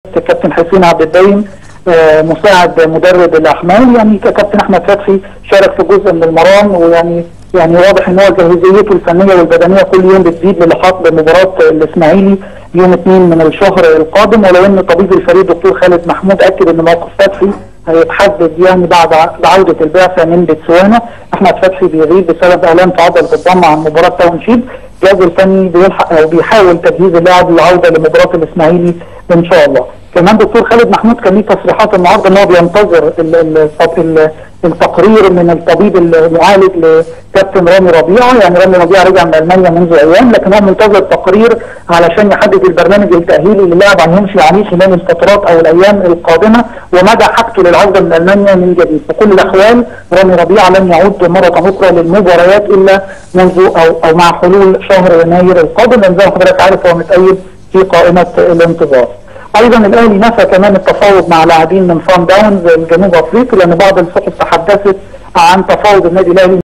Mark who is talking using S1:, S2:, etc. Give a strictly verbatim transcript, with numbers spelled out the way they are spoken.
S1: الكابتن حسين عبد الدايم مساعد مدرب الاحمال. يعني كابتن احمد فتحي شارك في جزء من المران، ويعني يعني واضح ان هو جاهزيته الفنيه والبدنيه كل يوم بتزيد للحاق بمباراه الاسماعيلي يوم اثنين من الشهر القادم. ولو ان طبيب الفريق دكتور خالد محمود اكد ان موقف فتحي هيتحدد يعني بعد بعوده البعثه من بتسوانا. احمد فتحي بيغيب بسبب الام في عضله الضم عن مباراه تاونشيب. الجهاز الفني بيلحق او بيحاول تجهيز اللاعب للعوده لمباراه الاسماعيلي ان شاء الله. كمان دكتور خالد محمود كان ليه تصريحات النهارده ان هو بينتظر التقرير من الطبيب المعالج لكابتن رامي ربيعه. يعني رامي ربيعه رجع من المانيا منذ ايام، لكن هو منتظر تقرير علشان يحدد البرنامج التاهيلي اللي اللاعب هيمشي عليه خلال الفترات او الايام القادمه، ومدى حاجته للعوده من المانيا من جديد. في كل الاحوال رامي ربيعه لن يعود مره اخرى للمباريات الا منذ او او مع حلول شهر يناير القادم، لان زي ما حضرتك عارف هو متأيد في قائمه الانتظار. ايضا الاهلي نفى كمان التفاوض مع لاعبين من صن داونز الجنوب افريقي، لان بعض الصحف تحدثت عن تفاوض النادي الاهلي